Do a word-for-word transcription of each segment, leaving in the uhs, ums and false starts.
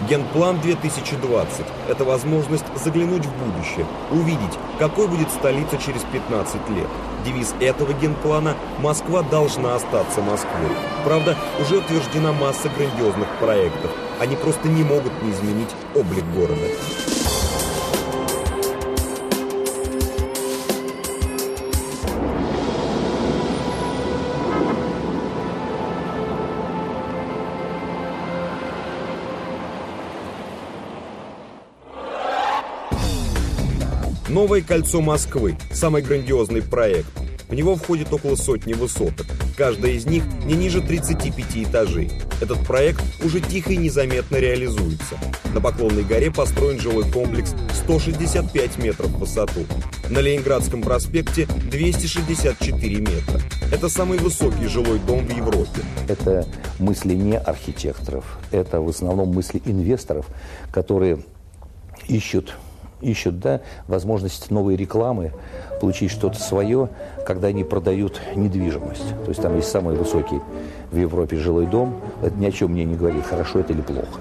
Генплан две тысячи двадцать – это возможность заглянуть в будущее, увидеть, какой будет столица через пятнадцать лет. Девиз этого генплана – «Москва должна остаться Москвой». Правда, уже утверждена масса грандиозных проектов. Они просто не могут не изменить облик города. Новое кольцо Москвы – самый грандиозный проект. В него входит около сотни высоток. Каждая из них не ниже тридцати пяти этажей. Этот проект уже тихо и незаметно реализуется. На Поклонной горе построен жилой комплекс сто шестьдесят пять метров в высоту. На Ленинградском проспекте двести шестьдесят четыре метра. Это самый высокий жилой дом в Европе. Это мысли не архитекторов, это в основном мысли инвесторов, которые ищут... ищут, да, возможность новой рекламы, получить что-то свое, когда они продают недвижимость. То есть там есть самый высокий в Европе жилой дом. Это ни о чем мне не говорит, хорошо это или плохо.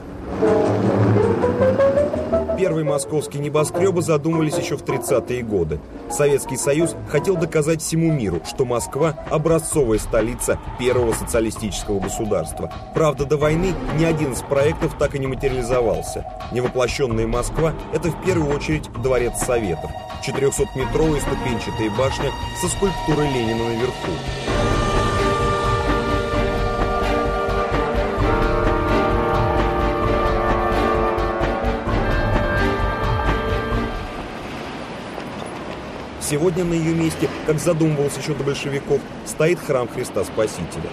Первые московские небоскребы задумывались еще в тридцатые годы. Советский Союз хотел доказать всему миру, что Москва – образцовая столица первого социалистического государства. Правда, до войны ни один из проектов так и не материализовался. Невоплощенная Москва – это в первую очередь Дворец Советов. четырехсотметровая ступенчатая башня со скульптурой Ленина наверху. Сегодня на ее месте, как задумывалось еще до большевиков, стоит храм Христа Спасителя.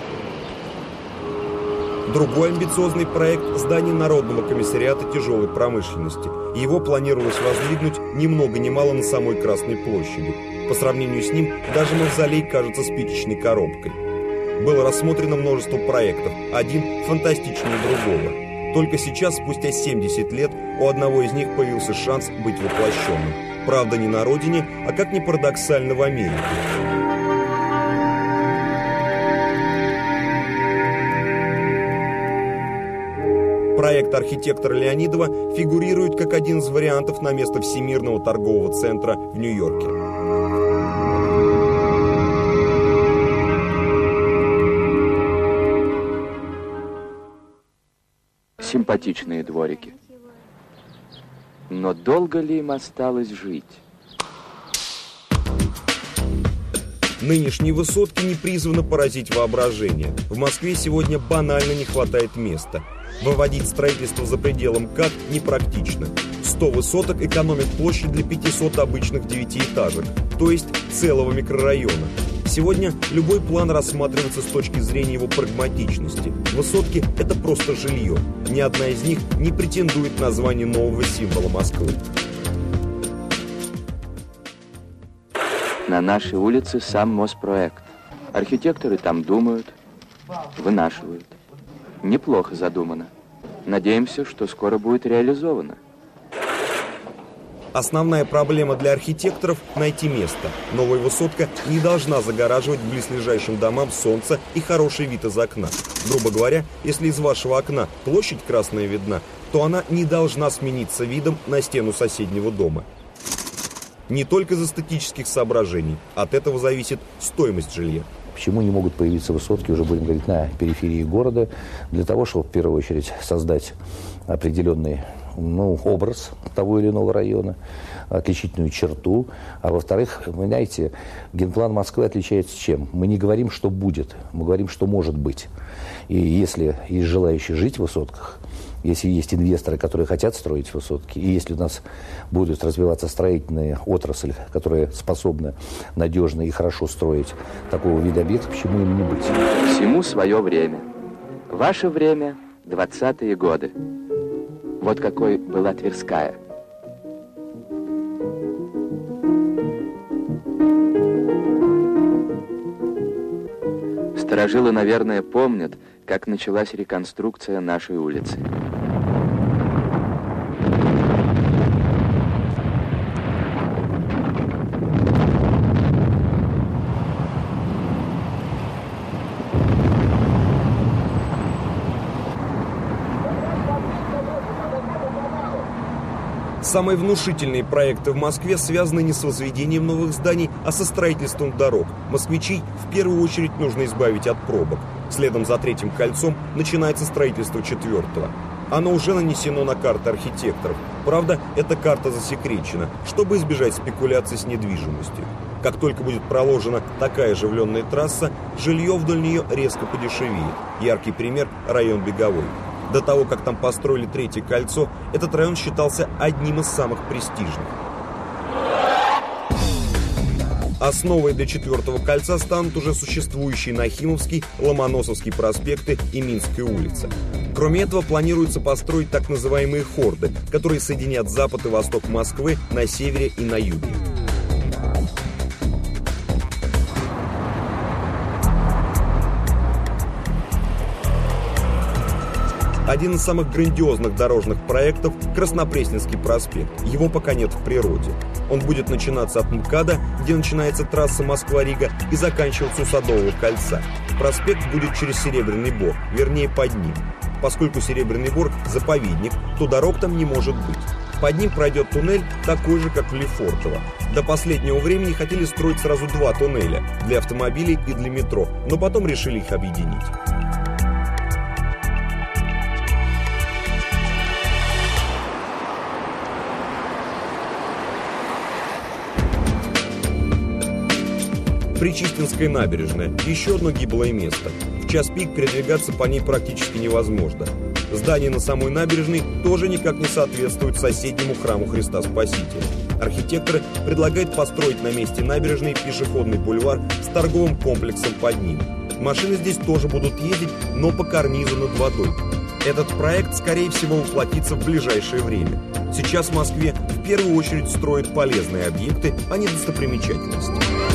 Другой амбициозный проект – здание Народного комиссариата тяжелой промышленности. Его планировалось воздвигнуть ни много ни мало на самой Красной площади. По сравнению с ним даже мавзолей кажется спичечной коробкой. Было рассмотрено множество проектов, один фантастичнее другого. Только сейчас, спустя семьдесят лет, у одного из них появился шанс быть воплощенным. Правда, не на родине, а, как ни парадоксально, в Америке. Проект архитектора Леонидова фигурирует как один из вариантов на место Всемирного торгового центра в Нью-Йорке. Симпатичные дворики. Но долго ли им осталось жить? Нынешние высотки не призваны поразить воображение. В Москве сегодня банально не хватает места. Выводить строительство за пределом КАТ непрактично. сто высоток экономит площадь для пятисот обычных девятиэтажек, то есть целого микрорайона. Сегодня любой план рассматривается с точки зрения его прагматичности. Высотки – это просто жилье. Ни одна из них не претендует на звание нового символа Москвы. На нашей улице сам Моспроект. Архитекторы там думают, вынашивают. Неплохо задумано. Надеемся, что скоро будет реализовано. Основная проблема для архитекторов – найти место. Новая высотка не должна загораживать близлежащим домам солнце и хороший вид из окна. Грубо говоря, если из вашего окна площадь красная видна, то она не должна смениться видом на стену соседнего дома. Не только из эстетических соображений. От этого зависит стоимость жилья. Почему не могут появиться высотки, уже будем говорить, на периферии города? Для того, чтобы в первую очередь создать определенный ну, образ того или иного района, отличительную черту. А во-вторых, вы знаете, генплан Москвы отличается чем? Мы не говорим, что будет, мы говорим, что может быть. И если есть желающие жить в высотках, если есть инвесторы, которые хотят строить высотки, и если у нас будет развиваться строительная отрасль, которая способна надежно и хорошо строить такого вида объекта, почему им не быть? Всему свое время. Ваше время – двадцатые годы. Вот какой была Тверская. Старожилы, наверное, помнят, как началась реконструкция нашей улицы. Самые внушительные проекты в Москве связаны не с возведением новых зданий, а со строительством дорог. Москвичей в первую очередь нужно избавить от пробок. Следом за третьим кольцом начинается строительство четвертого. Оно уже нанесено на карты архитекторов. Правда, эта карта засекречена, чтобы избежать спекуляций с недвижимостью. Как только будет проложена такая оживленная трасса, жилье вдоль нее резко подешевеет. Яркий пример – район Беговой. До того, как там построили третье кольцо, этот район считался одним из самых престижных. Основой для четвертого кольца станут уже существующие Нахимовский, Ломоносовский проспекты и Минская улица. Кроме этого, планируется построить так называемые хорды, которые соединят запад и восток Москвы на севере и на юге. Один из самых грандиозных дорожных проектов – Краснопресненский проспект. Его пока нет в природе. Он будет начинаться от МКАДа, где начинается трасса Москва-Рига, и заканчиваться у Садового кольца. Проспект будет через Серебряный Бор, вернее под ним. Поскольку Серебряный Бор – заповедник, то дорог там не может быть. Под ним пройдет туннель, такой же, как в Лефортово. До последнего времени хотели строить сразу два туннеля – для автомобилей и для метро, но потом решили их объединить. Причистинская набережная – еще одно гиблое место. В час пик передвигаться по ней практически невозможно. Здание на самой набережной тоже никак не соответствует соседнему храму Христа Спасителя. Архитекторы предлагают построить на месте набережной пешеходный бульвар с торговым комплексом под ним. Машины здесь тоже будут ездить, но по карнизу над водой. Этот проект, скорее всего, воплотится в ближайшее время. Сейчас в Москве в первую очередь строят полезные объекты, а не достопримечательности.